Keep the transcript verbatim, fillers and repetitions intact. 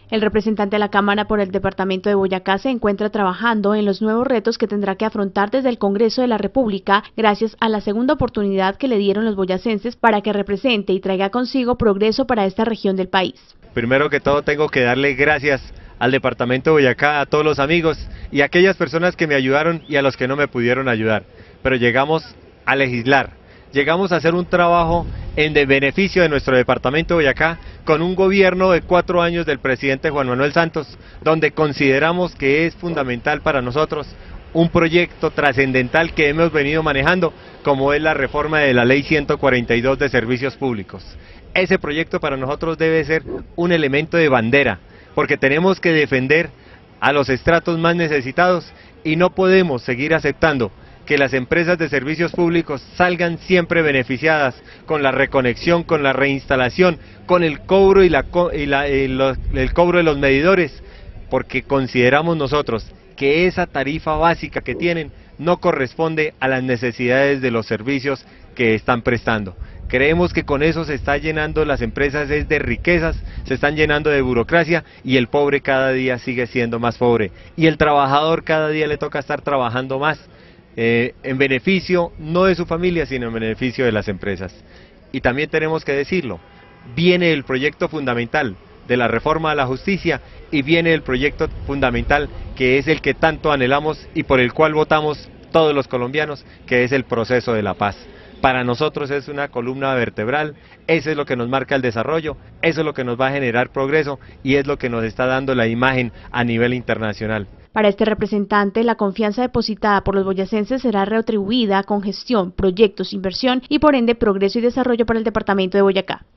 El representante de la Cámara por el departamento de Boyacá se encuentra trabajando en los nuevos retos que tendrá que afrontar desde el Congreso de la República gracias a la segunda oportunidad que le dieron los boyacenses para que represente y traiga consigo progreso para esta región del país. Primero que todo tengo que darle gracias al departamento de Boyacá, a todos los amigos y a aquellas personas que me ayudaron y a los que no me pudieron ayudar. Pero llegamos a legislar, llegamos a hacer un trabajo en de beneficio de nuestro departamento de Boyacá, con un gobierno de cuatro años del presidente Juan Manuel Santos, donde consideramos que es fundamental para nosotros un proyecto trascendental que hemos venido manejando, como es la reforma de la ley ciento cuarenta y dos de servicios públicos. Ese proyecto para nosotros debe ser un elemento de bandera, porque tenemos que defender a los estratos más necesitados y no podemos seguir aceptando que las empresas de servicios públicos salgan siempre beneficiadas con la reconexión, con la reinstalación, con el cobro y, la, y la, el, el cobro de los medidores, porque consideramos nosotros que esa tarifa básica que tienen no corresponde a las necesidades de los servicios que están prestando. Creemos que con eso se está llenando las empresas es de riquezas, se están llenando de burocracia y el pobre cada día sigue siendo más pobre. Y el trabajador cada día le toca estar trabajando más. Eh, en beneficio no de su familia, sino en beneficio de las empresas. Y también tenemos que decirlo, viene el proyecto fundamental de la reforma a la justicia y viene el proyecto fundamental que es el que tanto anhelamos y por el cual votamos todos los colombianos, que es el proceso de la paz. Para nosotros es una columna vertebral, eso es lo que nos marca el desarrollo, eso es lo que nos va a generar progreso y es lo que nos está dando la imagen a nivel internacional. Para este representante, la confianza depositada por los boyacenses será retribuida con gestión, proyectos, inversión y por ende progreso y desarrollo para el departamento de Boyacá.